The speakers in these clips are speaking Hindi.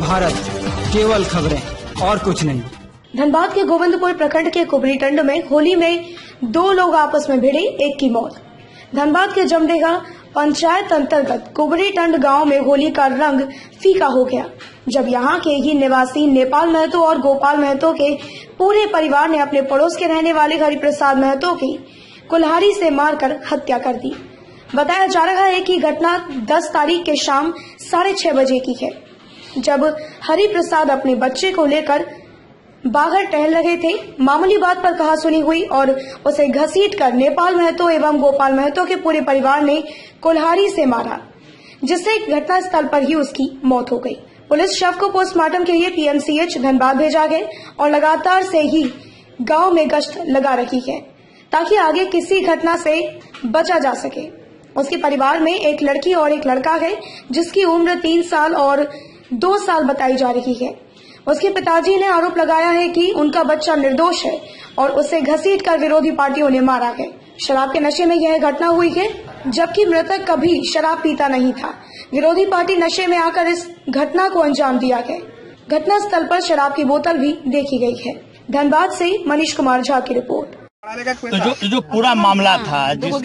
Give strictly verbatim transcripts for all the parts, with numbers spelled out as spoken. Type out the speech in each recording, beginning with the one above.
भारत, केवल खबरें और कुछ नहीं। धनबाद के गोविंदपुर प्रखंड के कुबरी टंड में होली में दो लोग आपस में भिड़े, एक की मौत। धनबाद के जमडेगा पंचायत अंतर्गत कुबरी टंड गांव में होली का रंग फीका हो गया, जब यहां के ही निवासी नेपाल महतो और गोपाल महतो के पूरे परिवार ने अपने पड़ोस के रहने वाले हरिप्रसाद महतो की कुल्हाड़ी से मारकर हत्या कर दी। बताया जा रहा है कि घटना दस तारीख के शाम साढ़े छह बजे की है, जब हरिप्रसाद अपने बच्चे को लेकर बाहर टहल रहे थे। मामूली बात पर कहासुनी हुई और उसे घसीटकर नेपाल महतो एवं गोपाल महतो के पूरे परिवार ने कुल्हाड़ी से मारा, जिससे घटना स्थल पर ही उसकी मौत हो गई। पुलिस शव को पोस्टमार्टम के लिए पीएमसीएच धनबाद भेजा गया और लगातार से ही गांव में गश्त लगा रही है, ताकि आगे किसी घटना से बचा जा सके। उसके परिवार में एक लड़की और एक लड़का है, जिसकी उम्र तीन साल और दो साल बताई जा रही है। उसके पिताजी ने आरोप लगाया है कि उनका बच्चा निर्दोष है और उसे घसीटकर विरोधी पार्टियों ने मारा है। शराब के नशे में यह घटना हुई है, जबकि मृतक कभी शराब पीता नहीं था। विरोधी पार्टी नशे में आकर इस घटना को अंजाम दिया है। घटना स्थल पर शराब की बोतल भी देखी गई है। धनबाद से मनीष कुमार झा की रिपोर्ट। तो जो जो पूरा मामला था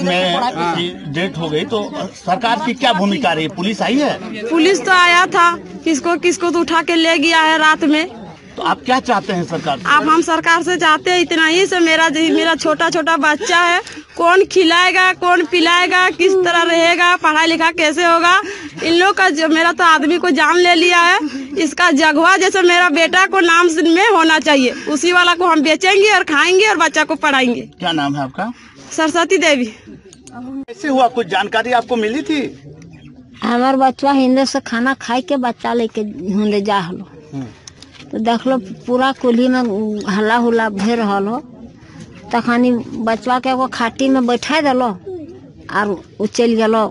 जिसमें डेथ हो गई, तो सरकार की क्या भूमिका रही? पुलिस आई है? पुलिस तो आया था, किसको किसको तो उठा के ले गया है रात में। तो आप क्या चाहते हैं सरकार से? आप हम सरकार से चाहते हैं इतना ही से, मेरा मेरा छोटा छोटा बच्चा है, कौन खिलाएगा, कौन पिलाएगा, किस तरह रहेगा, पढ़ाई लिखा कैसे होगा। इन लोग का जो मेरा तो आदमी को जान ले लिया है, इसका जगवा जैसे मेरा बेटा को नाम में होना चाहिए, उसी वाला को हम बेचेंगे और खाएंगे और बच्चा को पढ़ाएंगे। क्या नाम है आपका? सरस्वती देवी। कैसे हुआ, कुछ जानकारी आपको मिली थी? हमार बच्चा हिंदू से खाना खाई के बच्चा लेके ले जा हलो, तो देख लो पूरा कुल्ही में हल्ला हुला भे रहल हो। तखनी बचवा के एगो खाटी में बैठा दिलो और चल गलो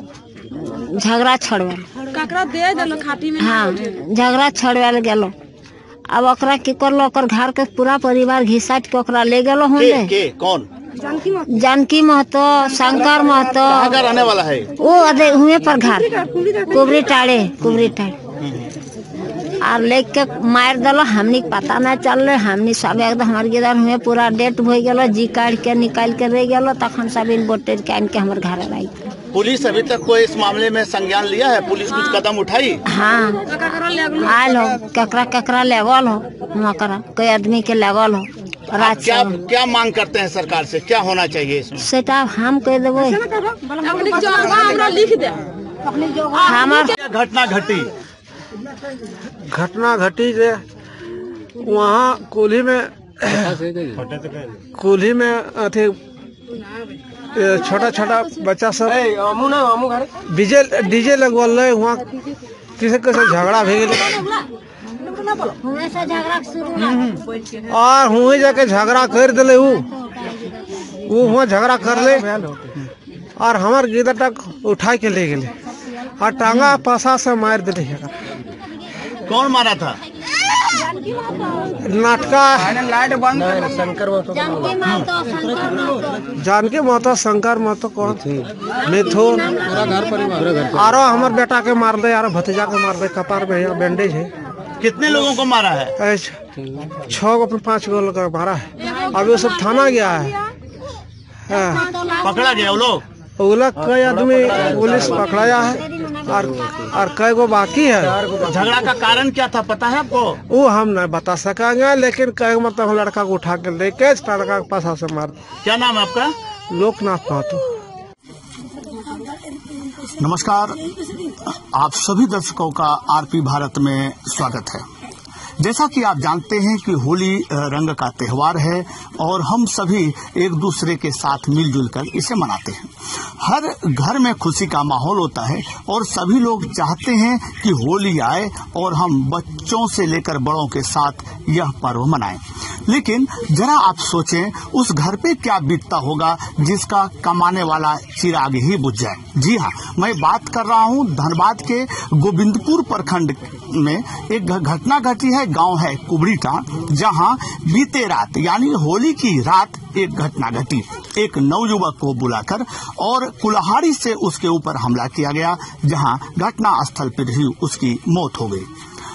झगड़ा छड़वे दे दिलो खाटी में। हाँ, झगड़ा छड़वे गेलो। अब ओकरा की करलो, ओकर घर के पूरा परिवार घिसाट के ओकरा ले गेलो। के, के, कौन? जानकी महतो, शंकर महतो। कहाँ रहने वाला है वो? अदे हुए पर घर कुबरी टाड़े, कुबरी टाड़े। और लेके मार दिलो, हमनी पता न चल रहे। हमनी सब एकदम हमारे गिदर हुए पूरा डेट हो गलो, जी काट के निकाल के रह गलो। तखन सब इन बोटे के आन के हमारे घर आई। पुलिस अभी तक कोई इस मामले में संज्ञान लिया है? पुलिस कुछ कदम उठाई? हाँ, आयल हो, ककरा ककरा लेवल हो, मकरा कोई आदमी के लेवल हो। क्या क्या मांग करते हैं सरकार से, क्या होना चाहिए इसमें? सेटा हम कह देवो, हमार घटना घटी घटना घटी जे वहाँ कुल्ही में कुल्ही में अथी छोटा छोटा बच्चा सब डीजे डीजे लगवल रहे। वहाँ किसी कैसे झगड़ा भे और हुए जाके झगड़ा कर दिले। वो हुआ झगड़ा कर ले और हमार गिदर तक उठा के ले गए और टांगा पासा से मार दिले। कौन मारा था? नाटका जानकी महतो, शंकर महतो, कौन थी मिथुन, आरो हमारे बेटा के मार दे, आरो भतीजा के मार दे, कपार में बैंडेज है। कितने लोगों को मारा है? छह को पांच को लोग मारा है। अभी वो सब थाना गया है, पकड़ा गया वो लोग। वो लोग कई आदमी पुलिस पकड़ाया है और और कई को बाकी है। झगड़ा का कारण क्या था पता है आपको? वो हम नहीं बता सकेंगे, लेकिन कई मतलब लड़का को उठा के लेके लड़का के पास से मार। क्या नाम है आपका? लोकनाथ महतो। नमस्कार, आप सभी दर्शकों का आरपी भारत में स्वागत है। जैसा कि आप जानते हैं कि होली रंग का त्योहार है और हम सभी एक दूसरे के साथ मिलजुल कर इसे मनाते हैं। हर घर में खुशी का माहौल होता है और सभी लोग चाहते हैं कि होली आए और हम बच्चों से लेकर बड़ों के साथ यह पर्व मनाएं। लेकिन जरा आप सोचें, उस घर पे क्या बीतता होगा जिसका कमाने वाला चिराग ही बुझ जाए। जी हाँ, मैं बात कर रहा हूँ धनबाद के गोविंदपुर प्रखंड में एक घटना घटी है। गांव है कुबरी टंड, जहां बीते रात यानी होली की रात एक घटना घटी। एक नवयुवक को बुलाकर और कुल्हाड़ी से उसके ऊपर हमला किया गया, जहां घटना स्थल पर ही उसकी मौत हो गई।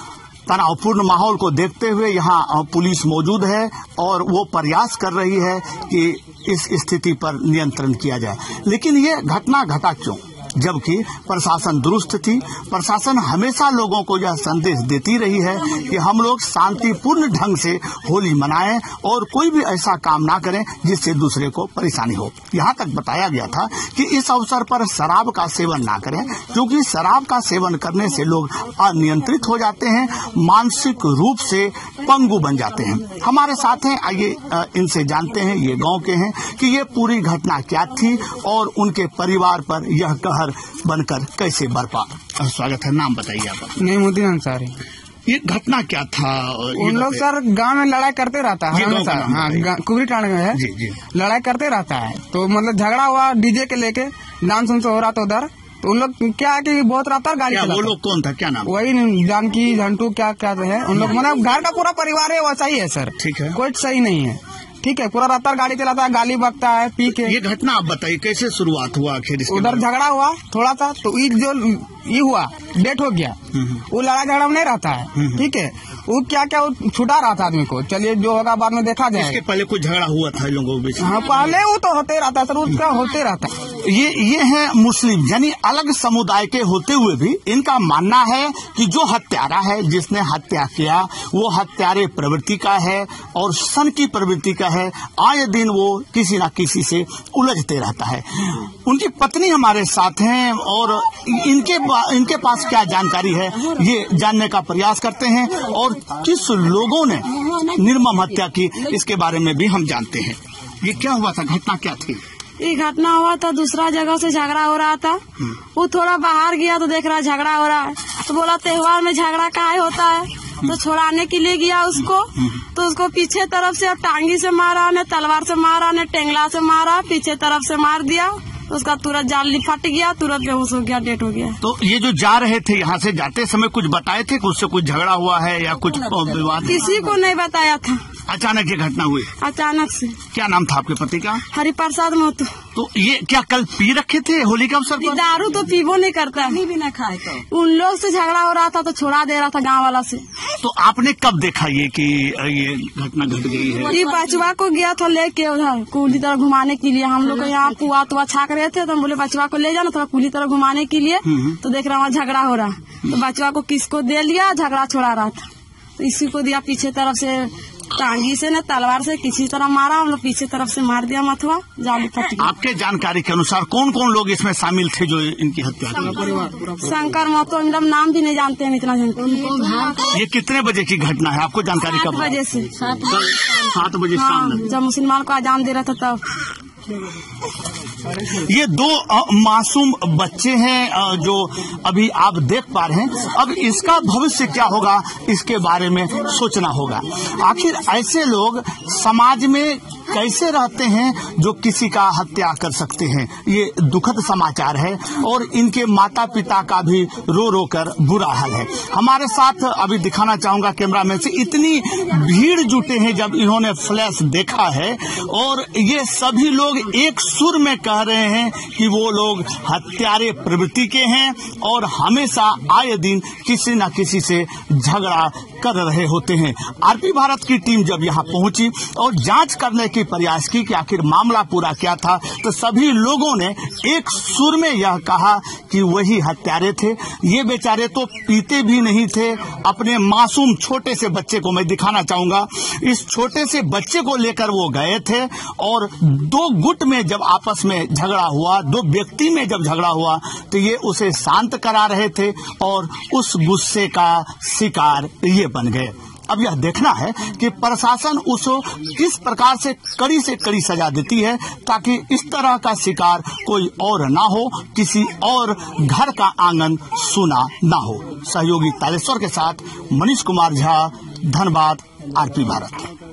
तनावपूर्ण माहौल को देखते हुए यहाँ पुलिस मौजूद है और वो प्रयास कर रही है कि इस स्थिति पर नियंत्रण किया जाए। लेकिन ये घटना घटा क्यों, जबकि प्रशासन दुरुस्त थी। प्रशासन हमेशा लोगों को यह संदेश देती रही है कि हम लोग शांतिपूर्ण ढंग से होली मनाएं और कोई भी ऐसा काम ना करें जिससे दूसरे को परेशानी हो। यहाँ तक बताया गया था कि इस अवसर पर शराब का सेवन ना करें, क्योंकि शराब का सेवन करने से लोग अनियंत्रित हो जाते हैं, मानसिक रूप से पंगु बन जाते हैं। हमारे साथ हैं, आइए इनसे जानते हैं, ये गाँव के हैं, कि ये पूरी घटना क्या थी और उनके परिवार पर यह कहर बनकर कैसे बरपा। स्वागत है, नाम बताइए आप। नईमुद्दीन अंसारी। ये घटना क्या था? उन लोग सर गांव में लड़ाई करते रहता है हमेशा। हाँ, कुबरी टांड में है, जी जी लड़ाई करते रहता है। तो मतलब झगड़ा हुआ डीजे के लेके, डांस उनसे हो रहा था उधर। तो उन लोग क्या है कि बहुत रफ्तार गाड़ी चलाते। वो लोग कौन था, क्या नाम? वही जानकी झंटू क्या क्या है उन लोग, मतलब घर का पूरा परिवार है वैसा ही है सर। ठीक है, कोई सही नहीं है। ठीक है, पूरा रफ्तार गाड़ी चलाता है, गाली बकता है पी के। ये घटना आप बताइए, कैसे शुरुआत हुआ आखिर? उधर झगड़ा हुआ थोड़ा सा, तो ये जो ये हुआ डेट हो गया, वो लड़ाई झगड़ा में नहीं रहता है। ठीक है, वो क्या क्या वो छुटा रहा था आदमी को। चलिए जो होगा बाद में देखा जाए। इसके पहले कुछ झगड़ा हुआ था लोगों के बीच? हाँ, पहले वो तो होते रहता है सर, उसका होते रहता है। ये ये है मुस्लिम, यानी अलग समुदाय के होते हुए भी इनका मानना है कि जो हत्यारा है, जिसने हत्या किया, वो हत्यारे प्रवृत्ति का है और सन की प्रवृत्ति का है। आए दिन वो किसी न किसी से उलझते रहता है। उनकी पत्नी हमारे साथ हैं और इनके इनके पास क्या जानकारी है ये जानने का प्रयास करते हैं और किस लोगों ने निर्मम हत्या की इसके बारे में भी हम जानते हैं। ये क्या हुआ था, घटना क्या थी? ये घटना हुआ था, दूसरा जगह से झगड़ा हो रहा था। वो थोड़ा बाहर गया तो देख रहा झगड़ा हो रहा है, तो बोला त्योहार में झगड़ा काहे होता है, तो छुड़ाने के लिए गया उसको। तो उसको पीछे तरफ से टांगी से मारा, ने तलवार से मारा, ने टेंगला से मारा, पीछे तरफ से मार दिया। उसका तुरंत जाली फट गया, तुरंत बेहोश हो गया, डेट हो गया। तो ये जो जा रहे थे, यहाँ से जाते समय कुछ बताए थे कि उससे कुछ झगड़ा हुआ है या कुछ विवाद? किसी को नहीं बताया था। अचानक ये घटना हुई? अचानक से। क्या नाम था आपके पति का? हरिप्रसाद महतो। तो ये क्या कल पी रखे थे होली के अवसर पर? दारू तो पीबो नहीं करता, भी न खाए। तो उन लोग से झगड़ा हो रहा था तो छोड़ा दे रहा था गांव वाला से। तो आपने कब देखा ये कि ये घटना घट गई है? ये बचवा को गया था लेके उधर कुली तरह घुमाने के लिए। हम लोग यहाँ पुआ तुआ छाक रहे थे, तो हम बोले बचवा को ले जाना थोड़ा कुली तरह घुमाने के लिए। तो देख रहा वहाँ झगड़ा हो रहा, तो बचवा को किसको दे लिया, झगड़ा छोड़ा रहा था तो इसी को दिया। पीछे तरफ से टांगी से न तलवार से किसी तरह मारा, हम लोग पीछे तरफ से मार दिया मथुआ, जाली फट गया। आपके जानकारी के अनुसार कौन कौन लोग इसमें शामिल थे जो इनकी हत्या की? शंकर महतो, हम लोग नाम भी नहीं जानते हैं इतना जानते। ये कितने बजे की घटना है, आपको जानकारी कब? बजे से सात बजे शाम में, जब मुसलमान को अजान दे रहा था तब। ये दो मासूम बच्चे हैं जो अभी आप देख पा रहे हैं। अब इसका भविष्य क्या होगा इसके बारे में सोचना होगा। आखिर ऐसे लोग समाज में कैसे रहते हैं जो किसी का हत्या कर सकते हैं? ये दुखद समाचार है और इनके माता पिता का भी रो रो कर बुरा हाल है। हमारे साथ अभी दिखाना चाहूंगा कैमरामैन से, इतनी भीड़ जुटे हैं जब इन्होंने फ्लैश देखा है और ये सभी लोग एक सुर में कह रहे हैं कि वो लोग हत्यारे प्रवृत्ति के हैं और हमेशा आए दिन किसी न किसी से झगड़ा कर रहे होते हैं। आरपी भारत की टीम जब यहाँ पहुंची और जांच करने की प्रयास की कि आखिर मामला पूरा क्या था, तो सभी लोगों ने एक सुर में यह कहा कि वही हत्यारे थे। ये बेचारे तो पीते भी नहीं थे। अपने मासूम छोटे से बच्चे को मैं दिखाना चाहूंगा। इस छोटे से बच्चे को लेकर वो गए थे और दो गुट में जब आपस में झगड़ा हुआ, दो व्यक्ति में जब झगड़ा हुआ, तो ये उसे शांत करा रहे थे और उस गुस्से का शिकार ये बन गए। अब यह देखना है कि प्रशासन उसको किस प्रकार से कड़ी से कड़ी सजा देती है ताकि इस तरह का शिकार कोई और ना हो, किसी और घर का आंगन सूना ना हो। सहयोगी तालेश्वर के साथ मनीष कुमार झा, धनबाद, आरपी भारत।